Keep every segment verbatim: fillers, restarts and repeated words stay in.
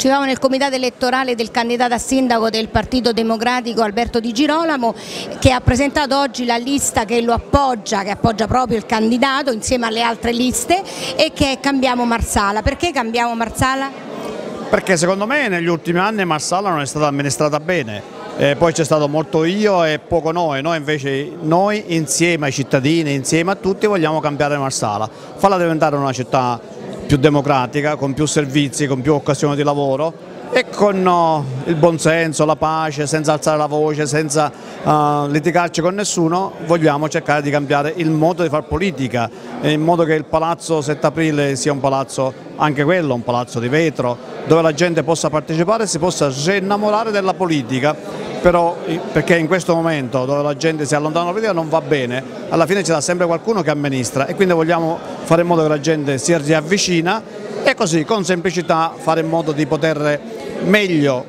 Ci troviamo nel comitato elettorale del candidato a sindaco del Partito Democratico Alberto Di Girolamo, che ha presentato oggi la lista che lo appoggia, che appoggia proprio il candidato insieme alle altre liste, e che è Cambiamo Marsala. Perché Cambiamo Marsala? Perché secondo me negli ultimi anni Marsala non è stata amministrata bene, eh, poi c'è stato molto io e poco noi, noi invece noi insieme ai cittadini, insieme a tutti vogliamo cambiare Marsala, farla diventare una città più democratica, con più servizi, con più occasioni di lavoro e con uh, il buonsenso, la pace, senza alzare la voce, senza uh, litigarci con nessuno. Vogliamo cercare di cambiare il modo di fare politica, in modo che il palazzo sette aprile sia un palazzo, anche quello, un palazzo di vetro, dove la gente possa partecipare e si possa rinnamorare della politica, però perché in questo momento dove la gente si allontana dalla politica non va bene, alla fine ci sarà sempre qualcuno che amministra e quindi vogliamo fare in modo che la gente si riavvicina e così con semplicità fare in modo di poter meglio,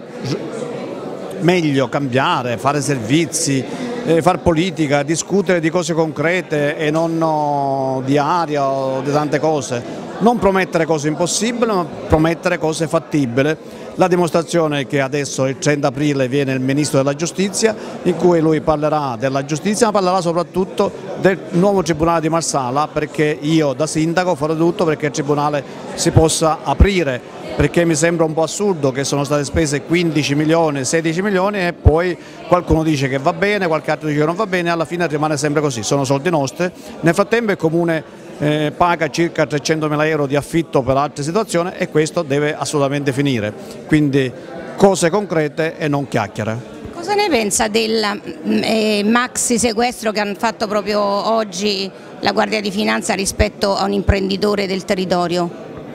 meglio cambiare, fare servizi, eh, fare politica, discutere di cose concrete e non no, di aria o di tante cose. Non promettere cose impossibili, ma promettere cose fattibili. La dimostrazione è che adesso il trenta aprile viene il Ministro della Giustizia, in cui lui parlerà della giustizia, ma parlerà soprattutto del nuovo Tribunale di Marsala, perché io da sindaco farò tutto perché il Tribunale si possa aprire, perché mi sembra un po' assurdo che sono state spese quindici milioni, sedici milioni e poi qualcuno dice che va bene, qualche altro dice che non va bene, alla fine rimane sempre così, sono soldi nostri. Nel frattempo il Comune Eh, paga circa trecentomila euro di affitto per altre situazioni e questo deve assolutamente finire, quindi cose concrete e non chiacchiere. Cosa ne pensa del eh, maxi sequestro che hanno fatto proprio oggi la Guardia di Finanza rispetto a un imprenditore del territorio?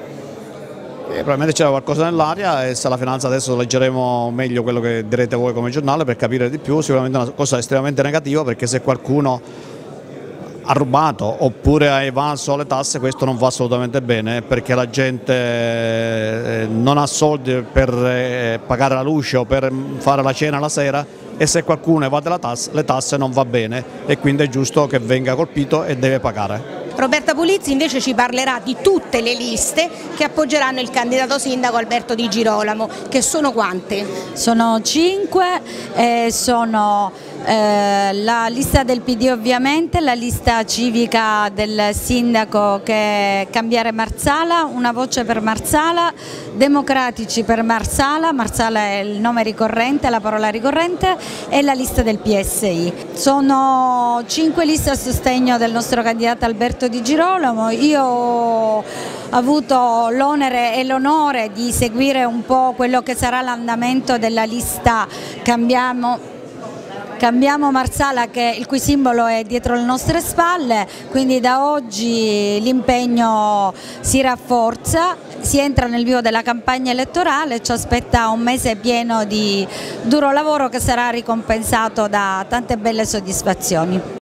Eh, probabilmente c'era qualcosa nell'aria e se la finanza adesso leggeremo meglio quello che direte voi come giornale per capire di più, sicuramente è una cosa estremamente negativa, perché se qualcuno ha rubato oppure ha evaso le tasse questo non va assolutamente bene, perché la gente non ha soldi per pagare la luce o per fare la cena la sera e se qualcuno evade la tasse, le tasse non va bene e quindi è giusto che venga colpito e deve pagare. Roberta Pulizzi invece ci parlerà di tutte le liste che appoggeranno il candidato sindaco Alberto Di Girolamo, che sono quante? Sono cinque, eh, sono eh, la lista del P D ovviamente, la lista civica del sindaco che è Cambiare Marsala, Una Voce per Marsala, Democratici per Marsala, Marsala è il nome ricorrente, la parola ricorrente, e la lista del P S I. Sono cinque liste a sostegno del nostro candidato Alberto Di Girolamo. Io ho avuto l'onere e l'onore di seguire un po' quello che sarà l'andamento della lista Cambiamo Cambiamo Marsala, che il cui simbolo è dietro le nostre spalle, quindi da oggi l'impegno si rafforza, si entra nel vivo della campagna elettorale, ci aspetta un mese pieno di duro lavoro che sarà ricompensato da tante belle soddisfazioni.